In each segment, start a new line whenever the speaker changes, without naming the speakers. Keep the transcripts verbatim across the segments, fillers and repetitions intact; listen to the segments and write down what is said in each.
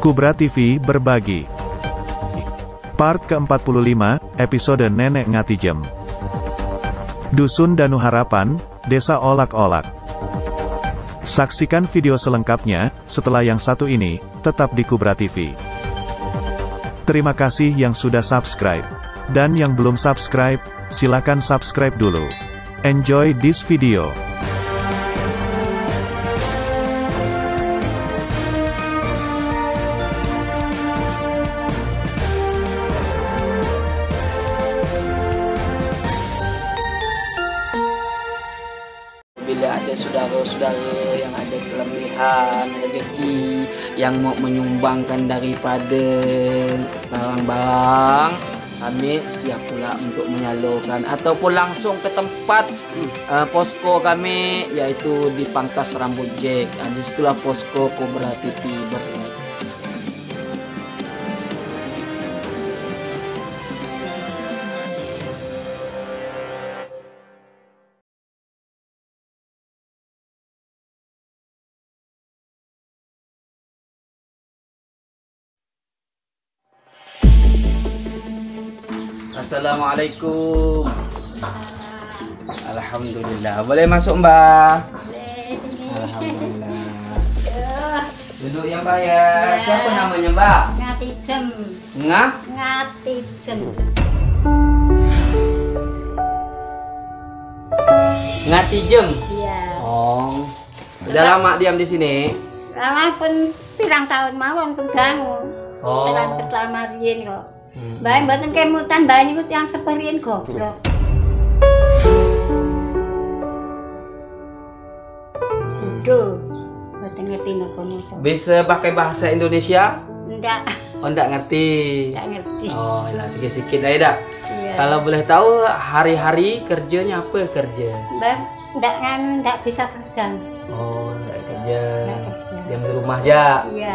Kubra T V berbagi. Part ke empat puluh lima, episode Nenek Ngatijem. Dusun Danu Harapan, Desa Olak-Olak. Saksikan video selengkapnya, setelah yang satu ini, tetap di Kubra T V. Terima kasih yang sudah subscribe. Dan yang belum subscribe, silakan subscribe dulu. Enjoy this video.
Bila ada saudara-saudara yang ada kelebihan rezeki yang mau menyumbangkan daripada barang-barang, kami siap pula untuk menyalurkan ataupun langsung ke tempat uh, posko kami, iaitu di Pangkas Rambut Jack. Uh, di situlah posko Kubra T V berada. Assalamualaikum. Alhamdulillah. Boleh masuk, Mbak?
Boleh.
Alhamdulillah. Duduk ya, Mbak ya. Siapa namanya, Mbak?
Ngatijem.
Ngah?
Ngatijem.
Ngatijem.
Iya.
Oh. Udah lama diam di sini?
Lama pun pirang tahun mawon pun dangu.
Oh.
Telan pertama riyen kok.
Hmm.
Bae mboten kemutan bae niku tiyang seperien goblok. Duh. Mboten ngerti napa-napa.
Bisa pakai bahasa Indonesia?
Ndak.
Oh, enggak ngerti.
Ndak ngerti.
Oh, lah sikit-sikit lah ya, Dak.
Iya.
Kalau boleh tahu hari-hari kerjanya apa kerja?
Mbak, ndak kan ndak bisa kerja.
Oh, enggak kerja.
Ndak kerja.
Diam di rumah aja.
Iya.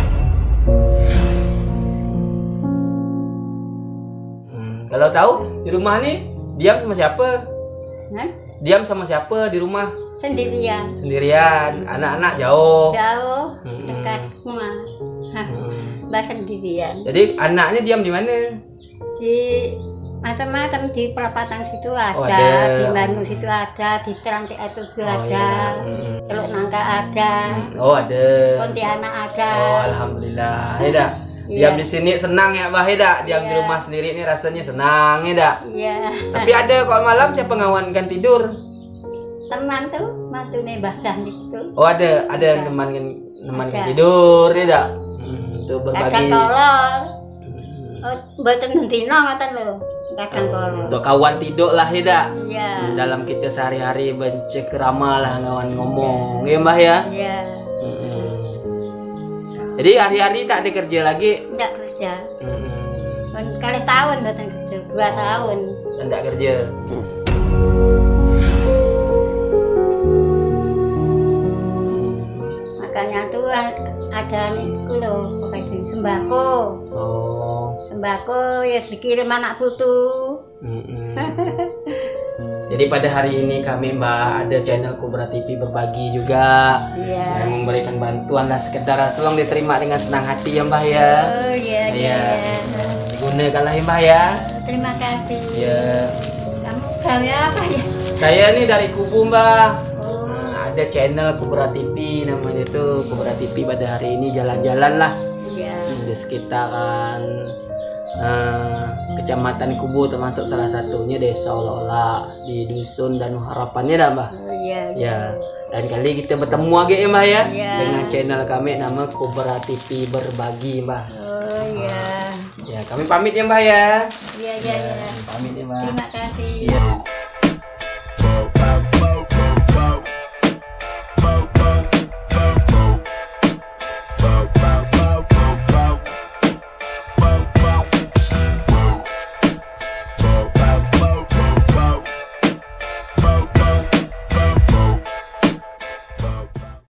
Hmm, kalau tahu di rumah nih diam sama siapa?
Hah?
Diam sama siapa di rumah?
Sendirian.
Sendirian. Anak-anak jauh.
Jauh,
Mm-mm.
dekat rumah. Hah,
Hmm.
Mbak sendirian.
Jadi anaknya diam di mana?
Di macam-macam di perapatan situ ada,
Oh, ada.
di Bandung situ ada, di Cerantik itu
Oh,
ada,
iya. Hmm.
Teluk Nangka ada,
Oh, ada.
Pontianak ada.
Oh, alhamdulillah. Ya, Dak.
Iya.
Diam di sini senang ya, Bah, ya, Dak. Diam di
Iya.
rumah sendiri ini rasanya senang ya, Dak.
Iya.
Tapi ada kalau malam siapa ngawankan tidur?
Teman tuh, mantu nih Mbah Jahni itu.
Oh, ada, ada yang
Ada.
nemankan nemankan
Ada.
tidur ya, Dak. Hmm, untuk
Kadang
berbagi.
kolor.
Hmm.
Oh, mboten dino ngoten lho. Kadang kolor.
Untuk kawan tidur lah ya, Dak.
Iya.
Dalam kita sehari-hari bercengkerama lah ngawan ngomong ya, Mbah ya.
Iya.
Mm-mm. Jadi hari-hari tak ada kerja lagi.
Enggak kerja.
Mm-mm.
Pun kali tahun mboten kerja, dua tahun.
Dan tak kerja.
Makanya tuh ada niku lho, pokoknya sembako.
Oh.
Sembako ya dikirim anak putu.
Mm-mm. Jadi pada hari ini kami, Mbak, ada channel Kubra T V berbagi juga.
Iya.
Yang memberikan bantuan lah sekedar selong diterima dengan senang hati ya, Mbak ya.
Oh iya iya.
Iya. Digunakan lah ya, Mbak ya.
Terima kasih.
Ya.
Kamu gawe apa ya?
Saya nih dari Kubu, Mbak.
Oh
Nah, ada channel Kubra T V namanya itu. Kubra T V pada hari ini jalan-jalan lah
iya.
di sekitaran eh, Kecamatan Kubu, termasuk salah satunya Desa Olak-Olak di Dusun Danu Harapannya dah, Mbak.
Oh iya.
Ya, dan kali kita bertemu lagi ya, Mbak ya,
Iya.
dengan channel kami nama Kubra T V berbagi, Mbak.
Oh iya.
Ya, kami pamit ya, Mbak ya.
Iya iya iya.
Pamit ya, Mbak.
Terima kasih.
Iya.